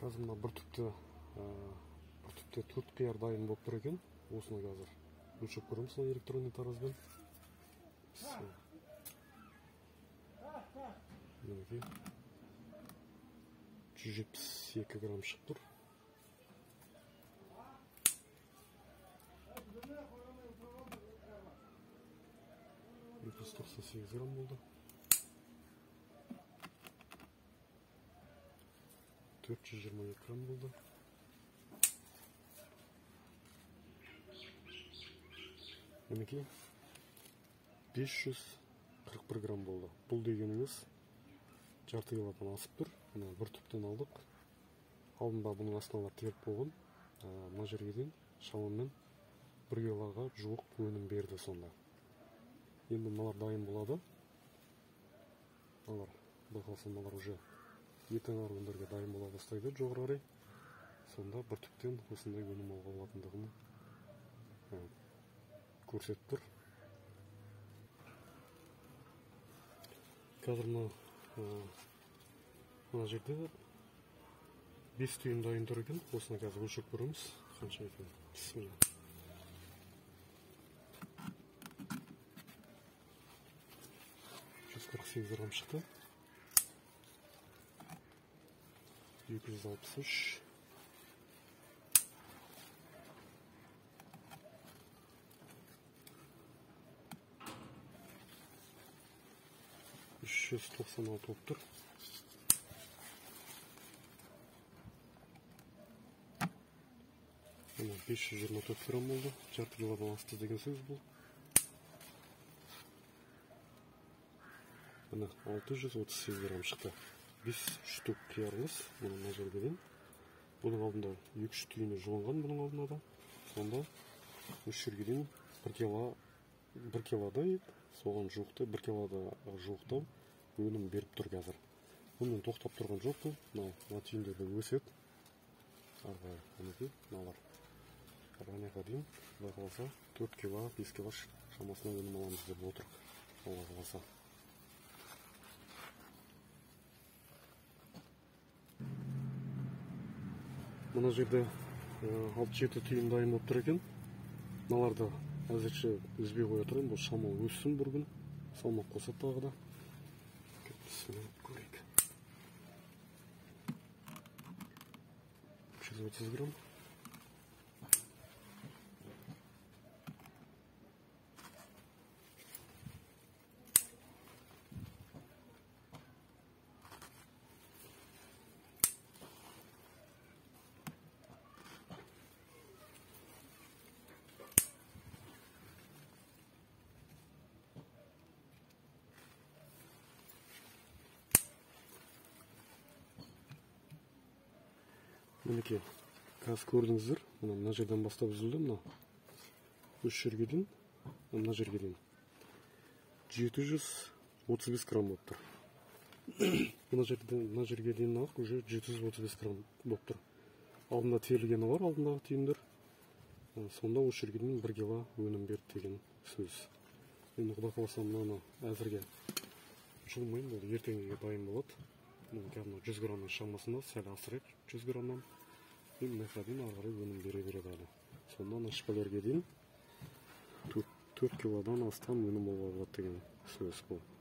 Қазір мына бір түпте 4 қияр дайын болып тұр екен. Осыны қазір өлшеп көреміз электронный таразбен. Мінекей 172 грамм шығып тұр. Екі 198 грамм болды. 422 грамм болды. Мінекей 541 грамм болды. Бұл дегеніңіз жарты килодан асып тұр. Бір түптен алдық. Алдында бұның астына теріп болған. Мына жерге дейін шамамен 1 килоға жуық өнім берді сонда. Енді мыналар дайын болады. Мыналар, байқалса мыналар уже ертең күндерге дайын бола бастайды жоғары қарай. Сонда бір түптен осындай өнім алуға болатындығын көрсетіп тұр. Қазір мына жерде 5 түйін дайын тұр екен. Осыны қазір өлшеп көреміз. Қанша екен? Бисмилла. 148 грамм шықты. 263. 396 болып тұр. Мына 524 грамм болды. Жарты килодан асты деген сөз бұл. Мына 638 грамм шықты. 5 штук қиярымыз. Мына жерге дейін. Бұның алдында 2-3 түйіні жуынған бұның алдында да. Сонда 3 жерге дейін 1 килодай соған жуықты 1 килода жуықтау өнім беріп тұр қазір. Бұнымен тоқтап тұрған жоқ бұл. Мына түйіндерді өсет. Арғы әнекей, мыналар. Арғанеға дейін байқалса 4 кило, 5 кило шамасына өнім аламыз деп отыр. Алла қаласа. Мына жерде 6-7 түйін дайын болып тұр екен. Мыналарды әзірше үзбей қоя тұрайын. Бұл шамал өссін бір күн. Салмақ қосып тағы да. Көрейік. 330 грамм. Мінекей, қазір көрдіңіздер, мына жерден бастап үзілді, мына 3 жерге дейін, мына жерге дейін 735 грамм болып тұр. Мына жерге дейін ақ уже 735 грамм болып тұр. Алдында терілгені бар, алдындағы түйіндер. Сонда 3 жерге дейін 1 кило өнім берді деген сөз. Енді құда қаласа мынаны әзірге жумайын, бұл ертеңге дайын болады. 100 грамның шамасында сәл асырайық 100 грамнан. Мына дейін ары қарай өнім бере береді әлі. Сонда шпалерге дейін 4 килодан астам өнім алуға болады деген сөз бұл.